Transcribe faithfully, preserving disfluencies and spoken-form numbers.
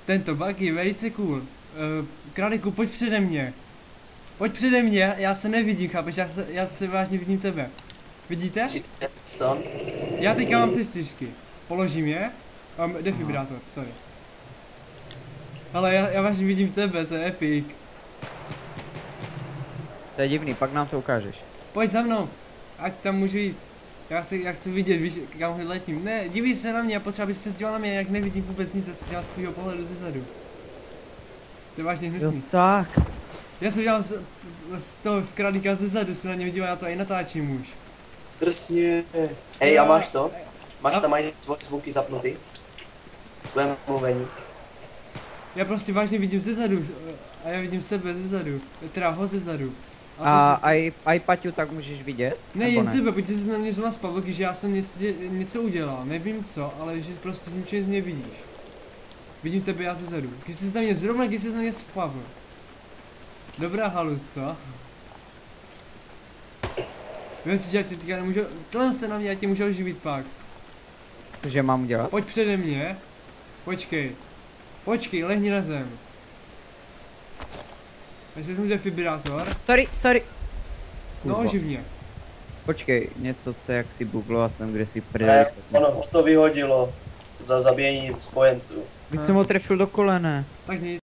Tento bug je velice cool. Uh, Králíku, pojď přede mě. Pojď přede mě, já se nevidím, chápeš, já se, já se vážně vidím tebe. Vidíte? Co? Já teďka mám tři čtyřky. Položím je. Um, defibrátor, sorry. Ale já, já vážně vidím tebe, to je epic. To je divný, pak nám to ukážeš. Pojď za mnou, ať tam můžu jít. Já se, já chci vidět, víš, kam letím. Ne, dívej se na mě, já potřeba, abys se díval na mě, jak nevidím vůbec nic z z tvýho pohledu zezadu. To je vážně Jo, hnusný. tak. Já se dělám z, z toho z králíka zezadu, se na něm dívám, já to i natáčím už. Drsně. Hej, a máš to? Máš A- tam mají svoje zvuky zapnutý? Své mluvení. Já prostě vážně vidím zezadu a já vidím sebe zezadu, teda ho zezadu. A prostě, aj, aj Paťu tak můžeš vidět? ne, nebo jen tebe, pojď se na mě znovu spavl, že já jsem něco, dě, něco udělal, nevím co, ale že prostě z ničeho z mě vidíš. Vidím tebe já zezadu. Když jsi na mě zrovna, když jsi na mě spavl. Dobrá halus, co? Vím si, že já ty teďka nemůžu, tlem se na mě, já tě můžu oživit pak. Cože mám udělat? Pojď přede mě. Počkej. Počkej, lehni na zem. Až vezmu defibrátor. Sorry, sorry. No Kurva. oživ mě. Počkej, mě to se jak si googloval jsem, kde si Ne, prdeli. ono ho to vyhodilo. Za zabíjení spojenců. Víc jsem ho trefil do kolene. Tak nic.